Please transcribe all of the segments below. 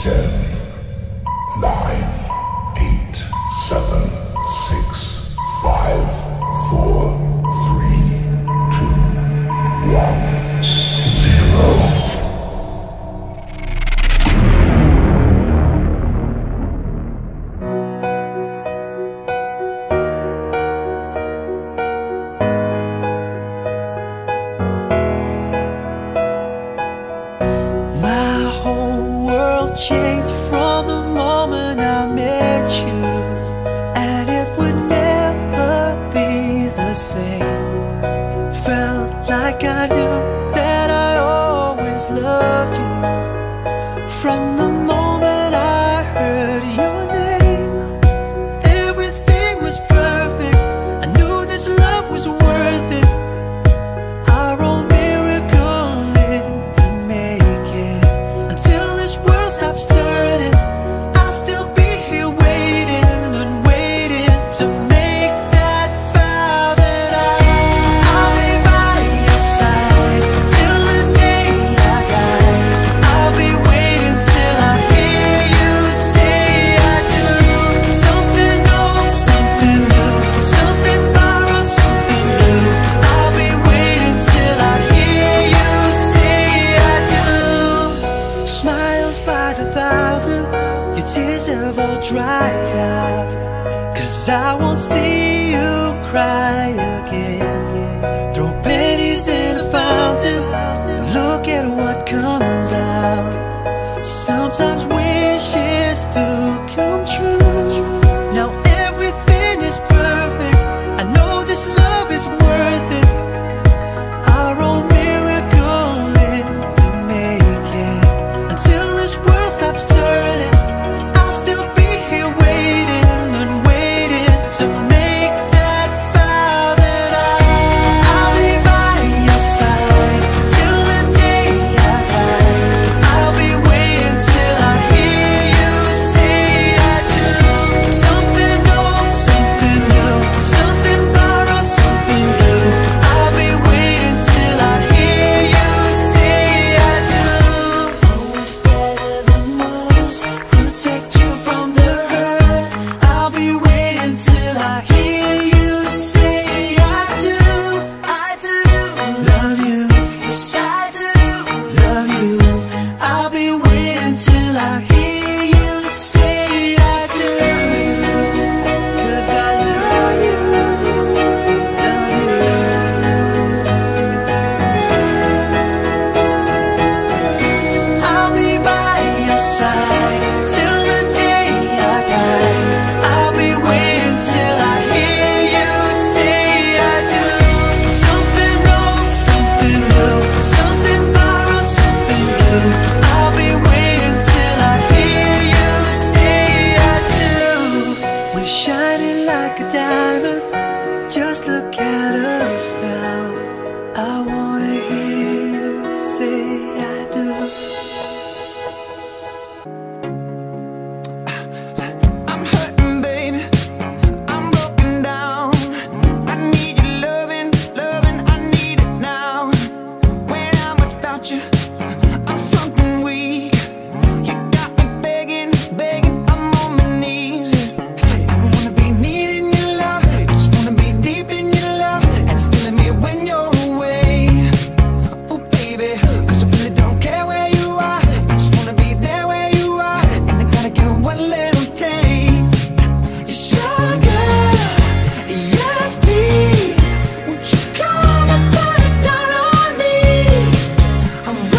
10, 9, 8, 7, 6, 5, 4, 3, 2, 1, 0. Changed from the moment I met you, and it would never be the same. Felt like I knew that I always loved you. From the moment I heard your name, everything was perfect. I knew this love was worth it. Our own miracle lived and make it. Until this world stops turning, I'll still be here waiting and waiting to make that vow that I'll be by your side till the day I die. I'll be waiting till I hear you say I do. Something old, something new, something borrowed, something new. I'll be waiting till I hear you say I do. Smiles by the thousands, your tears have all dried out. 'Cause I won't see you cry again. Throw pennies in a fountain, look at what comes out. Sometimes wishes do come true. Now everything is perfect. I know this love is worth it. Our own miracle live and make it. Until this world stops turning, I'll still be here waiting and waiting to make that vow that I'll be by your side till the day I die. I'll be waiting till I hear you say I do. Something old, something new, something borrowed, something new. I'll be waiting till I hear you say I do. Always better than most, protect you from the hurt. I'll be waiting till I hear you say I do. I do love you, yes I do love you. I'll be waiting till I hear you say I do. 'Cause I love you, love you. I'll be by your side till the day I die. I'll be waiting till I hear you say I do. Something old, something new, something borrowed, something new. I'll be waiting till I hear you say I do. We're shining like a diamond, just look at us now. I wanna hear you say I do. I'm hurting, baby. I'm broken down. I need your loving, loving. I need it now. When I'm without you, I'm something weak. You got me begging, begging. I'm on my knees. I don't wanna be needing your love. I just wanna be deep in your love. And it's killing me when you're away. Oh, baby. 'Cause I really don't care where you are. I just wanna be there where you are. And I gotta get one little taste. Your sugar, yes please. Won't you come and put it down on me? I'm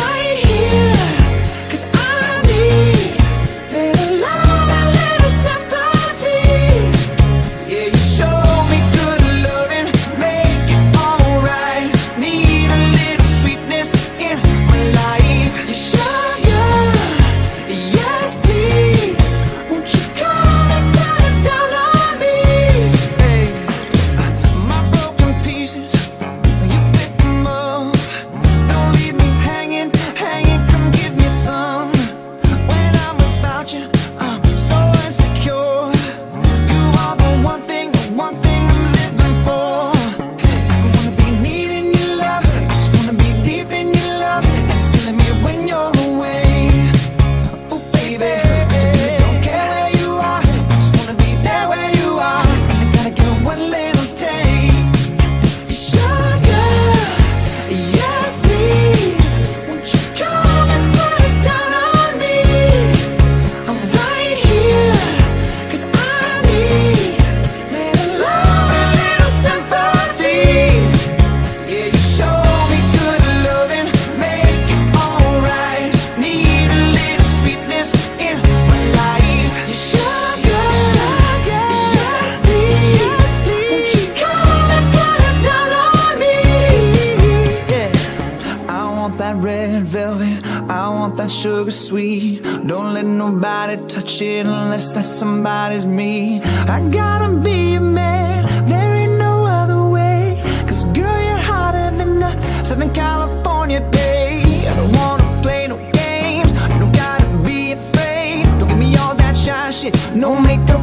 want that red velvet, I want that sugar sweet. Don't let nobody touch it unless that somebody's me. I gotta be a man, there ain't no other way. Cause girl, you're hotter than a Southern California day. I don't wanna play no games, you don't gotta be afraid. Don't give me all that shy shit, no makeup